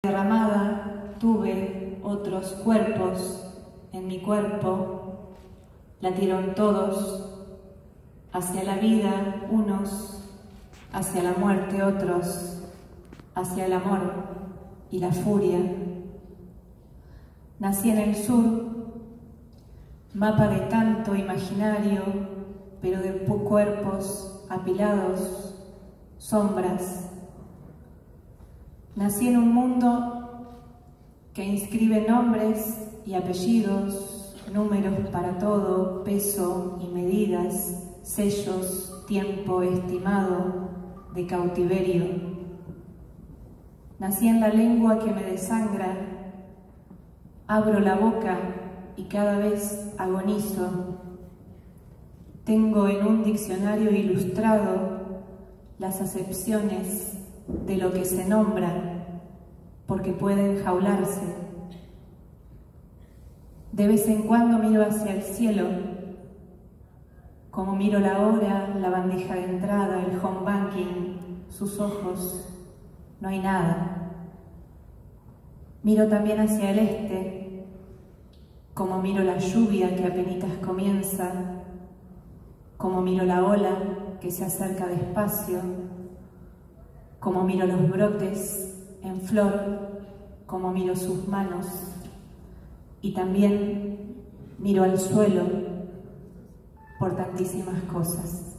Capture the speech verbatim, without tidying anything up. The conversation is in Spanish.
derramada tuve otros cuerpos en mi cuerpo, latieron todos, hacia la vida unos, hacia la muerte otros, hacia el amor y la furia. Nací en el sur, mapa de tanto imaginario, pero de cuerpos apilados, sombras. Nací en un mundo que inscribe nombres y apellidos, números para todo, peso y medidas, sellos, tiempo estimado de cautiverio. Nací en la lengua que me desangra, abro la boca y cada vez agonizo. Tengo en un diccionario ilustrado las acepciones de lo que se nombra, porque puede enjaularse. De vez en cuando miro hacia el cielo, como miro la hora, la bandeja de entrada, el home banking, sus ojos, no hay nada. Miro también hacia el este, como miro la lluvia que apenas comienza, como miro la ola que se acerca despacio, como miro los brotes en flor, como miro sus manos, y también miro al suelo por tantísimas cosas.